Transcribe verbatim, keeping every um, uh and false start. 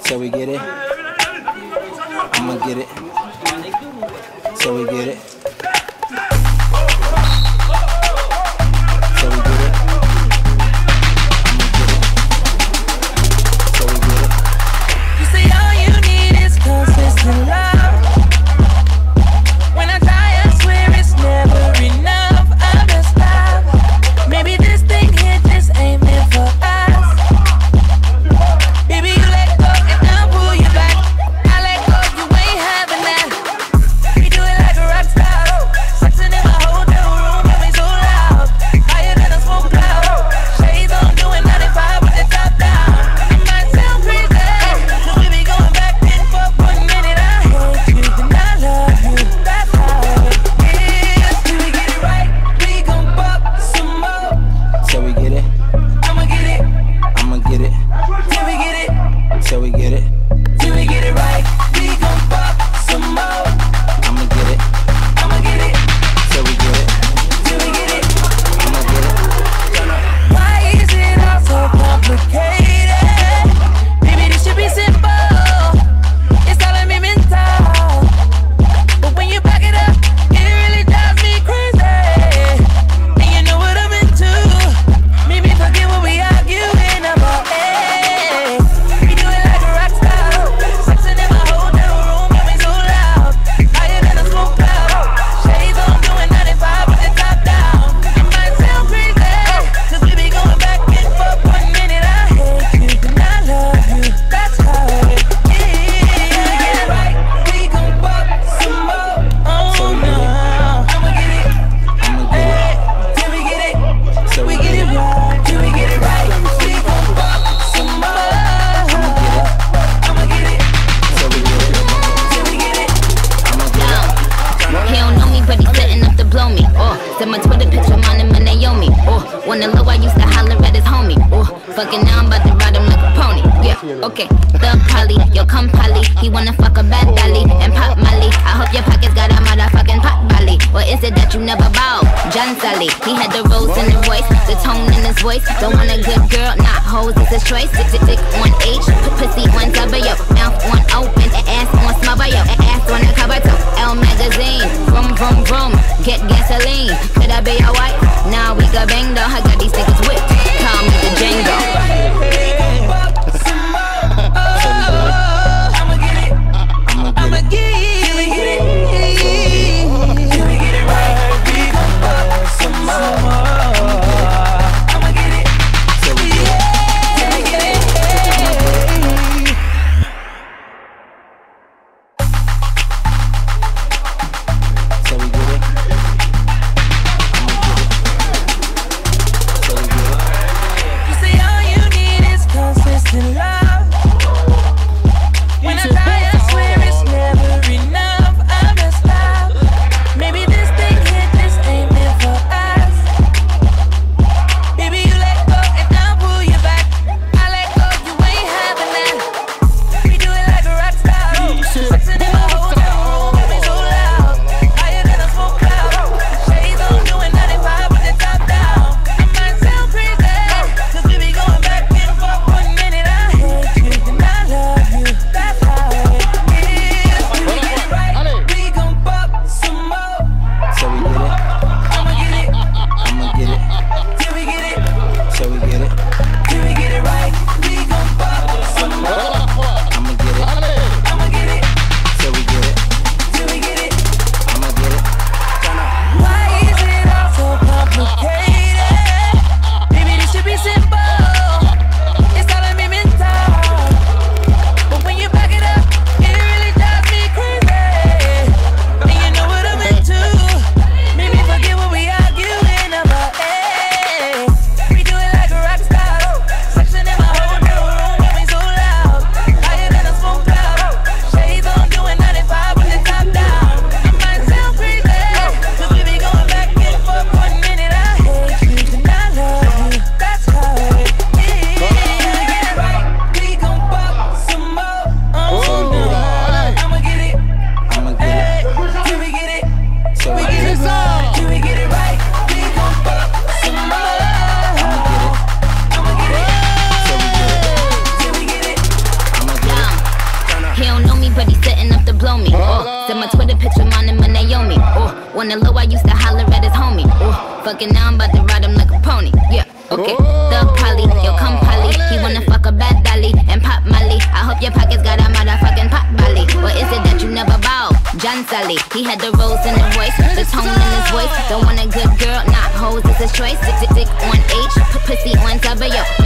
till we get it. I'ma get it till we get it. Till we get it. I'ma get it till we get it. You say all you need is consistent love. When I try, I swear it's never enough. I'm just stop. Maybe this thing here just ain't meant for us. Baby, you let go and I'll pull you back. I let go, you ain't having that. We do it like a rock star. Flexing in my hotel room, got me so loud. Higher than a smoke cloud. Shades on, doing ninety-five with the top down. It might sound crazy, cause we be going back and forth. One minute I hate you, then I love you. That's how it is. Till we get it right, we gon' fuck some more. Till we get it. I'ma get it. I'ma get it Till we get it. till we get it. Till we get it right, we gon' fuck some more. I'ma get it I'ma get it. till we get it. Till we get it. I'ma get it. Why is it all so complicated? Maybe this should be simple. It's all a mental. But when you back it up, it really drives me crazy. And you know what I'm into. Maybe forget what we arguing about. Hey, we do it like a rock star. Flexing in my hotel room, got me so loud. Higher than a smoke cloud. Shades on, doing ninety-five with the top down. It might sound crazy, cause we be going back and forth. One minute I hate you, then I love you. That's how it is. Till we get it right, we gon' fuck some more. Oh no, I'ma get it. I'ma get it Till we get it. till We get it right, till we get it right, we gon' fuck some more. I'ma get it, till we get it. till we get it. I'ma get it. He don't know me, but he's setting up to blow me. Oh, send my Twitter picture, mine him and Naomi. Oh, when the low I used to holler at his homie. Oh, fucking now I'm about to ride him like a pony. Yeah, okay. Thug Polly, yo come Polly. He wanna fuck a bad dolly and pop Molly. I hope your pockets got a motherfucking pot belly. Or is it that you never bow? John Sally, he had the rose in his voice, the tone in his voice. Don't want a good girl, not hoes, it's his choice. Dick, dick, dick on H, pussy on W, mouth on open, ass on smother, yo, ass on the cover too. L magazine, vroom vroom vroom, get gasoline. Could I be your wife? Nah, we got bang though. I got these niggas whipped. Call me the Django. We gon' fuck some more. I'ma get it, I'ma get it. Till we get it, till we get it right, we gon' fuck some more. I'ma get it, Till we get it. till we get it. Till we get it. I'ma get it till we get it. You say Send my Twitter picture, mine and my Naomi. Oh, on the low, I used to holler at his homie. Oh, fucking now I'm about to ride him like a pony. Yeah, okay. Thug Polly, yo come Polly. He wanna fuck a bad dolly and pop Molly. I hope your pockets got a motherfucking pot Molly. Or is it that you never bow? John Sally, he had the rose in the voice, the tone in his voice. Don't want a good girl, not hoes, it's his choice. Dick, dick, dick on H, p- pussy on W.